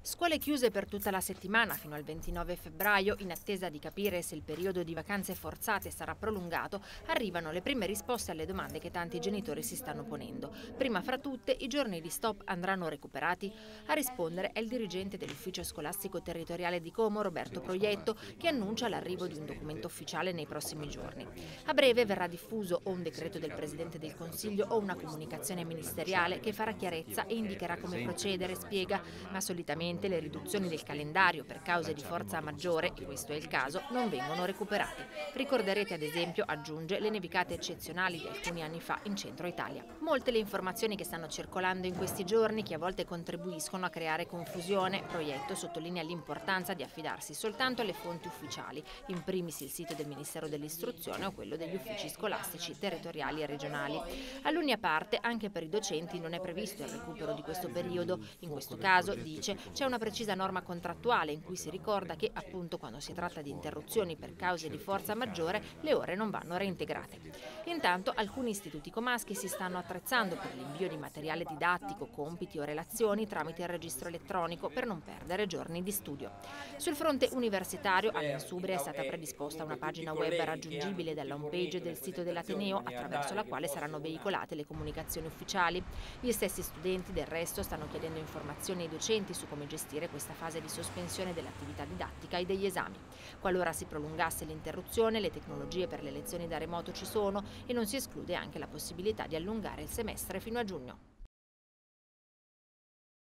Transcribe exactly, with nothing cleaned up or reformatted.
Scuole chiuse per tutta la settimana fino al ventinove febbraio, in attesa di capire se il periodo di vacanze forzate sarà prolungato, arrivano le prime risposte alle domande che tanti genitori si stanno ponendo. Prima fra tutte, i giorni di stop andranno recuperati? A rispondere è il dirigente dell'ufficio scolastico territoriale di Como, Roberto Proietto, che annuncia l'arrivo di un documento ufficiale nei prossimi giorni. A breve verrà diffuso o un decreto del Presidente del Consiglio o una comunicazione ministeriale che farà chiarezza e indicherà come procedere, spiega, ma solitamente le riduzioni del calendario per cause di forza maggiore, e questo è il caso, non vengono recuperate. Ricorderete ad esempio, aggiunge, le nevicate eccezionali di alcuni anni fa in centro Italia. Molte le informazioni che stanno circolando in questi giorni, che a volte contribuiscono a creare confusione. Proietto sottolinea l'importanza di affidarsi soltanto alle fonti ufficiali, in primis il sito del Ministero dell'Istruzione o quello degli uffici scolastici territoriali e regionali. Alunni a parte, anche per i docenti non è previsto il recupero di questo periodo. In questo caso, dice, c'è una precisa norma contrattuale in cui si ricorda che, appunto, quando si tratta di interruzioni per cause di forza maggiore, le ore non vanno reintegrate. Intanto, alcuni istituti comaschi si stanno attrezzando per l'invio di materiale didattico, compiti o relazioni tramite il registro elettronico per non perdere giorni di studio. Sul fronte universitario, all'Insubria è stata predisposta una pagina web raggiungibile dalla homepage del sito dell'Ateneo, attraverso la quale saranno veicolate le comunicazioni ufficiali. Gli stessi studenti, del resto, stanno chiedendo informazioni ai docenti su come gestire questa fase di sospensione dell'attività didattica e degli esami. Qualora si prolungasse l'interruzione, le tecnologie per le lezioni da remoto ci sono e non si esclude anche la possibilità di allungare il semestre fino a giugno.